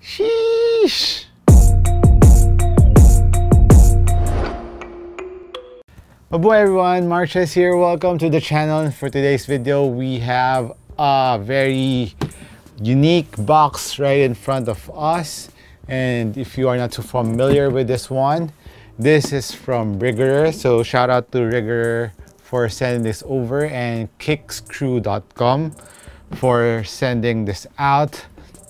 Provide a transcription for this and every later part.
Sheesh! Mabuhay everyone, MARKCHES here. Welcome to the channel. For today's video, we have a very unique box right in front of us. And if you are not too familiar with this one, this is from Rigger. So shout out to Rigger for sending this over, and kickscrew.com for sending this out.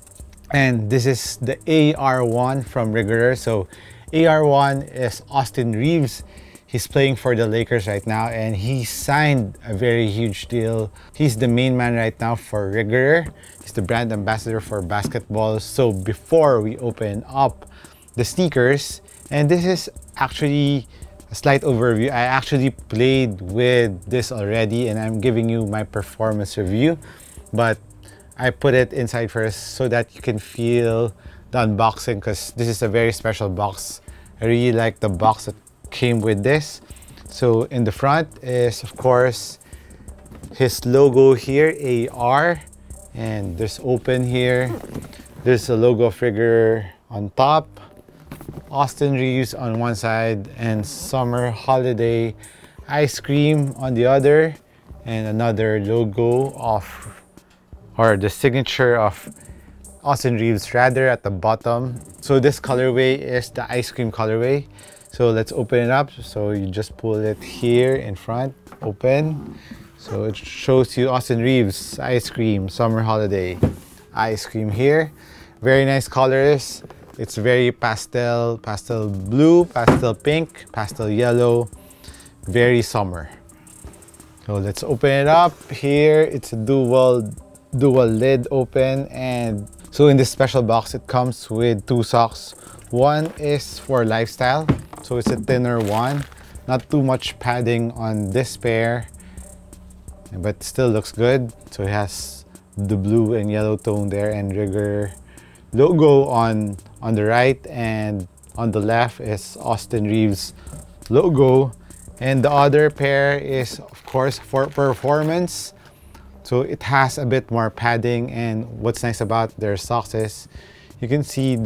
And this is the AR1 from Rigger. So AR1 is Austin Reaves. He's playing for the Lakers right now, and he signed a very huge deal. He's the main man right now for Rigger. He's the brand ambassador for basketball. So before we open up the sneakers, and this is actually a slight overview. I actually played with this already, and I'm giving you my performance review. But I put it inside first so that you can feel the unboxing, because this is a very special box. I really like the box that came with this. So in the front is, of course, his logo here, AR, and there's open here. There's a logo of Rigger on top, Austin Reaves on one side, and Summer Holiday Ice Cream on the other, and another logo of, or the signature of Austin Reaves rather, at the bottom. So this colorway is the ice cream colorway. So let's open it up. So you just pull it here in front, open. So it shows you Austin Reaves ice cream, summer holiday ice cream here. Very nice colors. It's very pastel blue, pastel pink, pastel yellow, very summer. So let's open it up. Here it's a dual lid open, and so in this special box it comes with two socks. One is for lifestyle, so it's a thinner one, not too much padding on this pair, but still looks good. So it has the blue and yellow tone there, and Rigger logo on the right, and on the left is Austin Reaves logo. And the other pair is, of course, for Performanc. So it has a bit more padding, and what's nice about their socks is you can see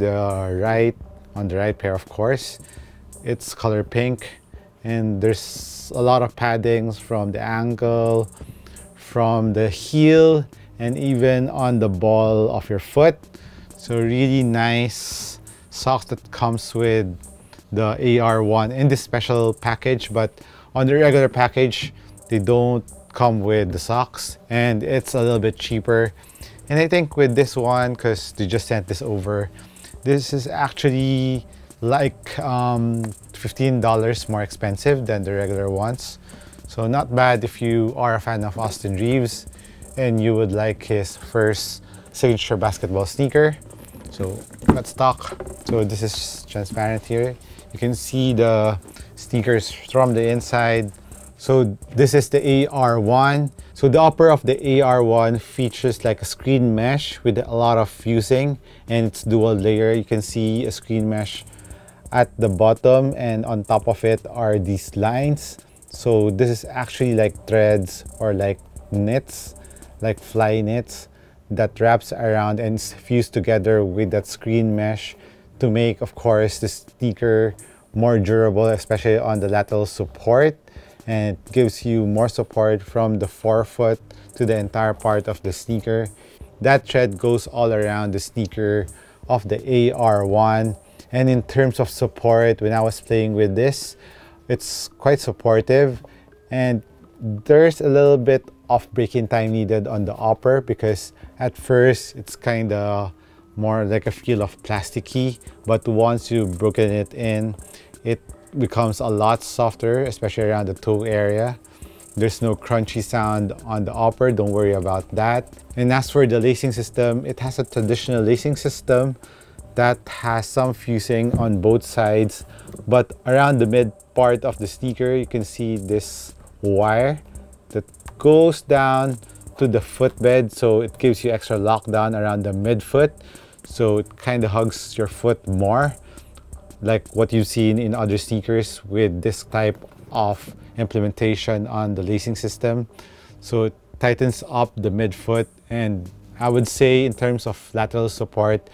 on the right pair, of course, it's color pink, and there's a lot of paddings from the ankle, from the heel, and even on the ball of your foot. So really nice socks that comes with the AR1 in this special package, but on the regular package they don't come with the socks, and it's a little bit cheaper. And I think with this one, because they just sent this over, this is actually like $15 more expensive than the regular ones. So not bad if you are a fan of Austin Reaves and you would like his first signature basketball sneaker. So let's talk. So this is transparent here. You can see the sneakers from the inside. So this is the AR1. So the upper of the AR1 features like a screen mesh with a lot of fusing, and it's dual layer. You can see a screen mesh at the bottom, and on top of it are these lines. So this is actually like threads or like knits, like fly knits, that wraps around and is fused together with that screen mesh to make, of course, the sneaker more durable, especially on the lateral support. And it gives you more support from the forefoot to the entire part of the sneaker. That thread goes all around the sneaker of the AR1. And in terms of support, when I was playing with this, it's quite supportive. And there's a little bit of break-in time needed on the upper, because at first it's kind of more like a feel of plasticky, but once you've broken it in, it becomes a lot softer, especially around the toe area. There's no crunchy sound on the upper, don't worry about that. And as for the lacing system, it has a traditional lacing system that has some fusing on both sides, but around the mid part of the sneaker you can see this wire that goes down to the footbed, so it gives you extra lockdown around the midfoot, so it kind of hugs your foot more, like what you've seen in other sneakers with this type of implementation on the lacing system. So it tightens up the midfoot, and I would say in terms of lateral support,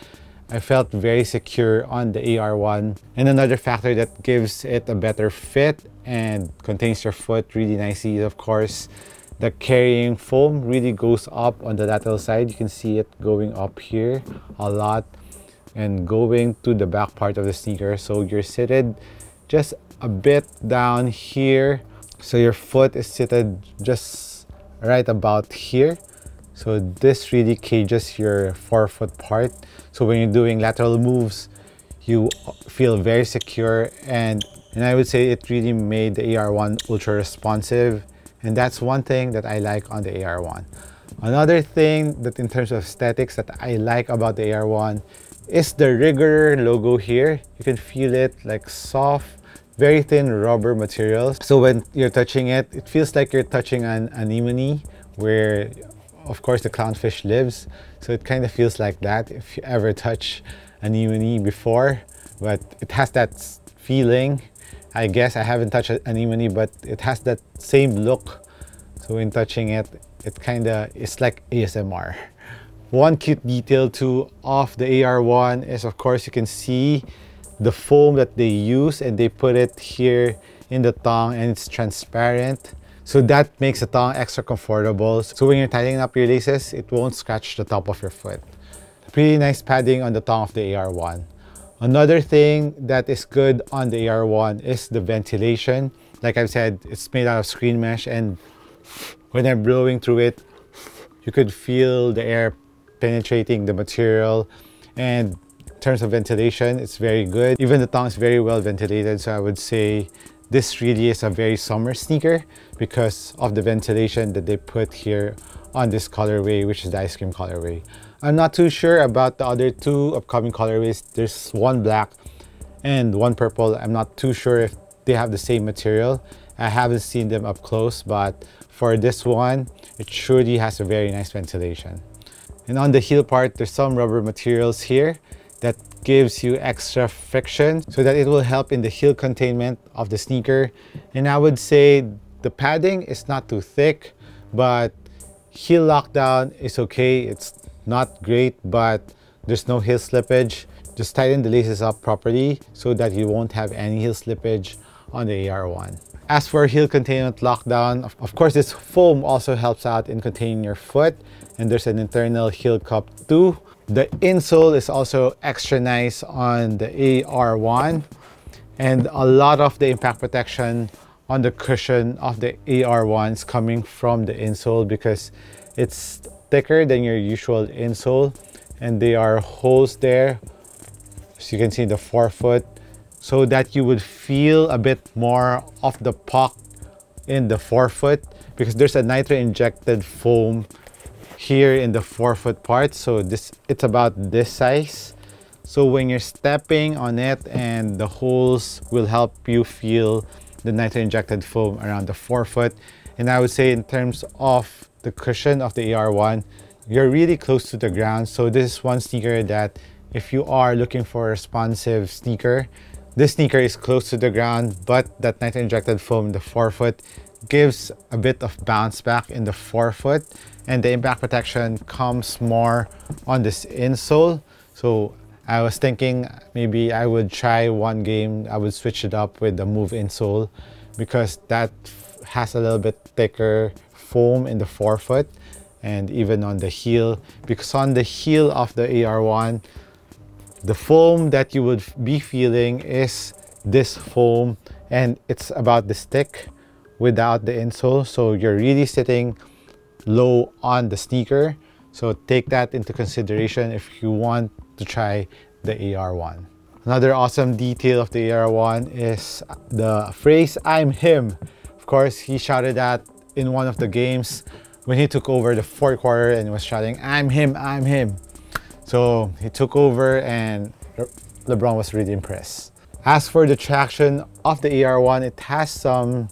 I felt very secure on the AR1. And another factor that gives it a better fit and contains your foot really nicely is, of course, the carrying foam really goes up on the lateral side. You can see it going up here a lot and going to the back part of the sneaker. So you're seated just a bit down here. So your foot is seated just right about here. So this really cages your forefoot part. So when you're doing lateral moves, you feel very secure, and I would say it really made the AR1 ultra responsive. And that's one thing that I like on the AR1. Another thing that in terms of aesthetics that I like about the AR1 is the Rigor logo here. You can feel it like soft, very thin rubber material. So when you're touching it, it feels like you're touching an anemone where of course the clownfish lives. So it kind of feels like that if you ever touch anemone before, but it has that feeling. I guess I haven't touched an anemone, but it has that same look. So when touching it, it kind of is like ASMR. One cute detail too of the AR1 is, of course, you can see the foam that they use, and they put it here in the tongue, and it's transparent. So that makes the tongue extra comfortable. So when you're tightening up your laces, it won't scratch the top of your foot. Pretty nice padding on the tongue of the AR1. Another thing that is good on the AR1 is the ventilation. Like I've said, it's made out of screen mesh, and when I'm blowing through it, you could feel the air penetrating the material. And in terms of ventilation, it's very good. Even the tongue is very well ventilated, so I would say this really is a very summer sneaker because of the ventilation that they put here on this colorway, which is the ice cream colorway. I'm not too sure about the other two upcoming colorways. There's one black and one purple. I'm not too sure if they have the same material. I haven't seen them up close, but for this one, it surely has a very nice ventilation. And on the heel part, there's some rubber materials here that gives you extra friction so that it will help in the heel containment of the sneaker. And I would say the padding is not too thick, but heel lockdown is okay. It's not great, but there's no heel slippage. Just tighten the laces up properly so that you won't have any heel slippage on the AR1. As for heel containment lockdown, of course, this foam also helps out in containing your foot, and there's an internal heel cup too. The insole is also extra nice on the AR1, and a lot of the impact protection on the cushion of the AR1 is coming from the insole because it's thicker than your usual insole, and there are holes there, so you can see in the forefoot, so that you would feel a bit more of the puck in the forefoot because there's a nitro injected foam here in the forefoot part. So it's about this size. So when you're stepping on it, and the holes will help you feel the nitro injected foam around the forefoot. And I would say in terms of the cushion of the AR1, you're really close to the ground. So this is one sneaker that if you are looking for a responsive sneaker, this sneaker is close to the ground, but that nitro injected foam in the forefoot gives a bit of bounce back in the forefoot, and the impact protection comes more on this insole. So I was thinking maybe I would try one game, I would switch it up with the Move insole because that has a little bit thicker foam in the forefoot and even on the heel, because on the heel of the AR1, the foam that you would be feeling is this foam, and it's about this thick without the insole. So you're really sitting low on the sneaker. So take that into consideration if you want to try the AR1. Another awesome detail of the AR1 is the phrase, "I'm him." Of course, he shouted that in one of the games when he took over the fourth quarter and was shouting, "I'm him, I'm him." So he took over and LeBron was really impressed. As for the traction of the AR1, it has some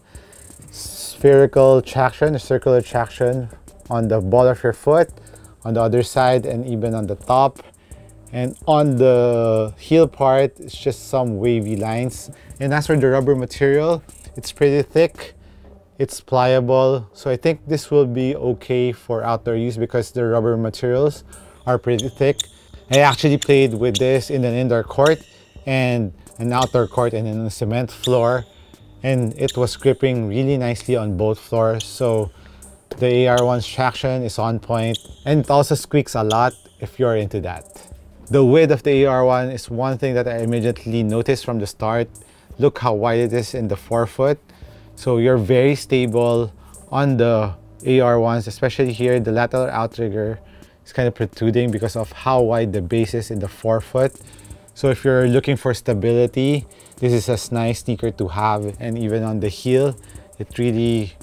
spherical traction, circular traction on the ball of your foot, on the other side, and even on the top. And on the heel part, it's just some wavy lines. And as for the rubber material, it's pretty thick, it's pliable. So I think this will be okay for outdoor use because the rubber materials are pretty thick. I actually played with this in an indoor court and an outdoor court and in a cement floor, and it was gripping really nicely on both floors. So the AR1's traction is on point, and it also squeaks a lot if you're into that. The width of the AR1 is one thing that I immediately noticed from the start. Look how wide it is in the forefoot. So you're very stable on the AR1s, especially here. The lateral outrigger is kind of protruding because of how wide the base is in the forefoot. So if you're looking for stability, this is a nice sneaker to have. And even on the heel, it really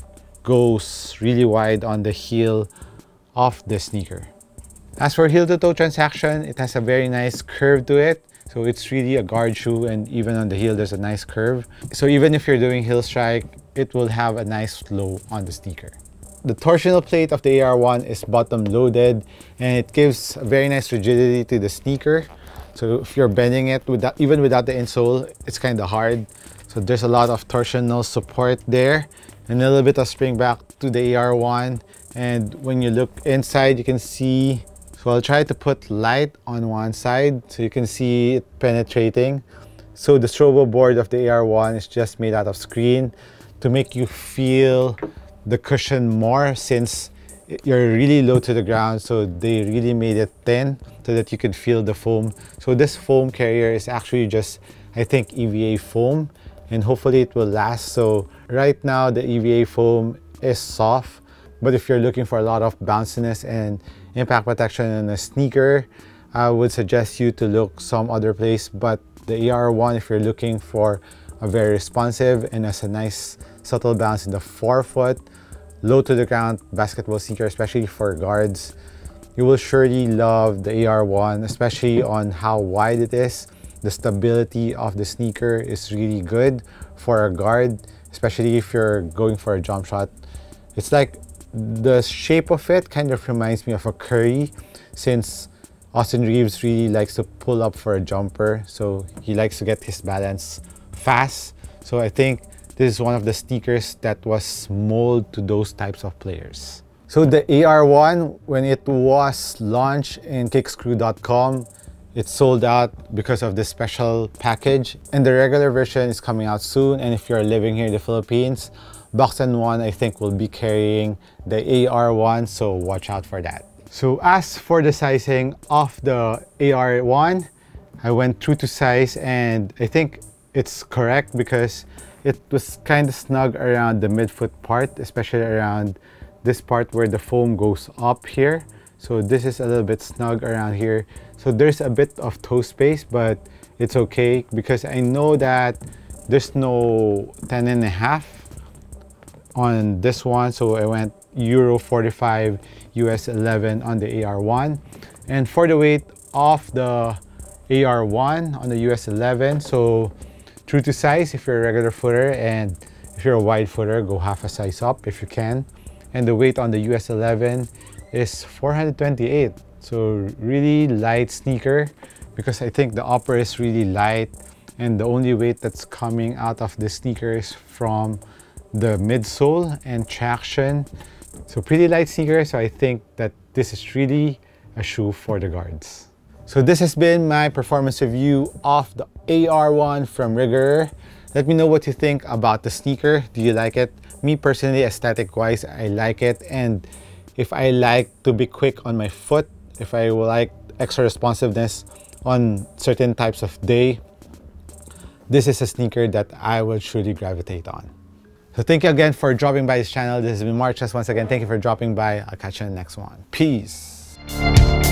goes really wide on the heel of the sneaker. As for heel to toe transaction, it has a very nice curve to it. So it's really a guard shoe, and even on the heel there's a nice curve. So even if you're doing heel strike, it will have a nice flow on the sneaker. The torsional plate of the AR1 is bottom loaded, and it gives a very nice rigidity to the sneaker. So if you're bending it even without the insole, it's kind of hard. So there's a lot of torsional support there, and a little bit of spring back to the AR1. And when you look inside, you can see, so I'll try to put light on one side so you can see it penetrating. So the strobo board of the AR1 is just made out of screen to make you feel the cushion more, since you're really low to the ground. So they really made it thin so that you could feel the foam. So this foam carrier is actually just, I think, EVA foam, and hopefully it will last. So right now the EVA foam is soft, but if you're looking for a lot of bounciness and impact protection in a sneaker, I would suggest you to look some other place. But the AR1, if you're looking for a very responsive and has a nice subtle bounce in the forefoot, low to the ground basketball sneaker, especially for guards, you will surely love the AR1, especially on how wide it is. The stability of the sneaker is really good for a guard, especially if you're going for a jump shot. It's like the shape of it kind of reminds me of a Curry, since Austin Reeves really likes to pull up for a jumper. So he likes to get his balance fast. So I think this is one of the sneakers that was molded to those types of players. So the AR1, when it was launched in kickscrew.com, it sold out because of this special package, and the regular version is coming out soon. And if you're living here in the Philippines, Box and One, I think, will be carrying the AR1, so watch out for that. So as for the sizing of the AR1, I went true to size, and I think it's correct because it was kind of snug around the midfoot part, especially around this part where the foam goes up here. So this is a little bit snug around here. So there's a bit of toe space, but it's okay because I know that there's no 10.5 on this one. So I went Euro 45, US 11 on the AR1. And for the weight of the AR1 on the US 11, so true to size if you're a regular footer, and if you're a wide footer, go half a size up if you can. And the weight on the US 11 is 428. So really light sneaker, because I think the upper is really light, and the only weight that's coming out of the sneaker is from the midsole and traction. So pretty light sneaker, so I think that this is really a shoe for the guards. So this has been my performance review of the AR1 from Rigger. Let me know what you think about the sneaker. Do you like it? Me personally, aesthetic wise, I like it. And if I like to be quick on my foot, if I like extra responsiveness on certain types of day, this is a sneaker that I will truly gravitate on. So thank you again for dropping by this channel. This has been MARKCHES once again. Thank you for dropping by. I'll catch you in the next one. Peace.